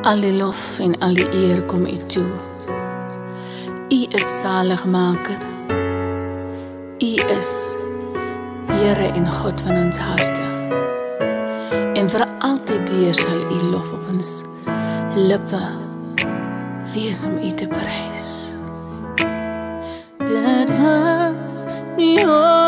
Al die lof en al die eer kom U toe. U is Saligmaker. U is Here en God van ons harte. En vir altyd deur sal U lof op ons lippe wees om U te prys. Dit was nie